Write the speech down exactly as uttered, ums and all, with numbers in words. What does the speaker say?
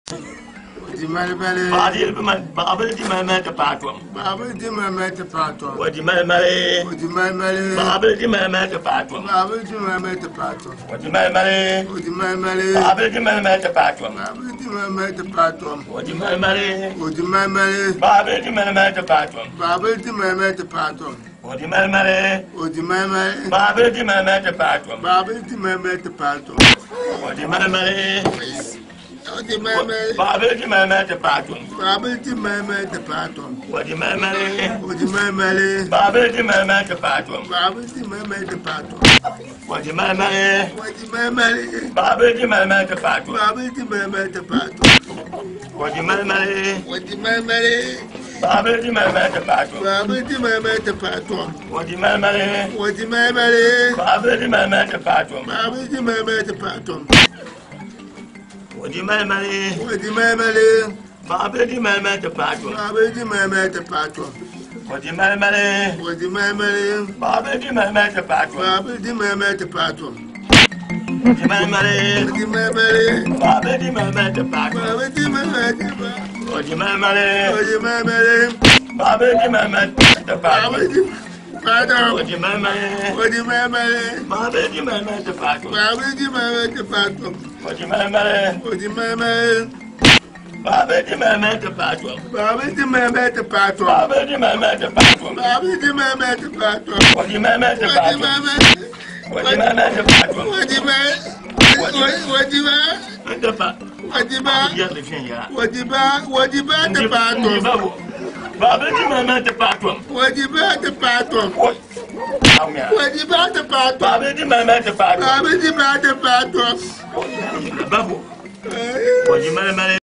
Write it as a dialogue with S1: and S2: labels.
S1: Odi male male.
S2: Badi man babel di mama te patwam.
S1: Babel di mama te patwam.
S2: Odi male male.
S1: Odi male male.
S2: Babel di mama te patwam.
S1: Babel di mama te patwam.
S2: Odi male male.
S1: Odi male male.
S2: Babel di mama te patwam.
S1: Babel di mama te patwam.
S2: Odi male male.
S1: Odi male male.
S2: Babel di mama te patwam.
S1: Babel di mama te patwam.
S2: Odi male male.
S1: Odi male male.
S2: Babel di mama te patwam.
S1: Babel di mama te patwam.
S2: Odi male male.
S1: Odi male male.
S2: Babel di mama te patwam.
S1: Babel di mama te patwam.
S2: Odi male male.
S1: Odi male male.
S2: Babel di mama te patwam.
S1: Babel di mama te patwam.
S2: Odi male male.
S1: Odi male male.
S2: Babel di mama te patwam.
S1: Babel di mama te patwam.
S2: Odi male male.
S1: Odi male male.
S2: Babel di mama te patwam.
S1: Babel di mama te patwam.
S2: Odi male male.
S1: Odi male male.
S2: Babel di mama te patwam.
S1: Babel di mama te patwam.
S2: Odi male male.
S1: Odi male male.
S2: Babel di mama te patwam.
S1: Babel di mama te patwam.
S2: Odi male male.
S1: Odi male male.
S2: Babel di mama te patwam.
S1: Babel di mama te patwam.
S2: Odi male male.
S1: Odi male male.
S2: Babel di mama te patwam.
S1: Babel di mama te patwam.
S2: Odi male male.
S1: Odi male male.
S2: Babel di mama te patwam.
S1: Babel di patwam.
S2: Odi male male.
S1: Odi male male.
S2: Babel di mama te patwam.
S1: Babel di mama te patwam.
S2: Odi male male.
S1: Odi male male.
S2: Babel di mama te patwam.
S1: Babel di mama te patwam.
S2: Babel di mama te patwam.
S1: Babel di mama te patwam.
S2: Odi mama te
S1: Odi
S2: patwam.
S1: mama.
S2: Odi mama te patwam.
S1: Odi mama. Odi mama.
S2: Te patwam.
S1: Odi mama.
S2: Ya le fin ya.
S1: Odi mama. Odi mama te patwam.
S2: Babel di mama te patwam.
S1: Odi mama te patwam.
S2: Amya.
S1: Odi mama te patwam.
S2: Babel di mama te patwam.
S1: Babel di mama te patwam.
S2: Babu. Odi mama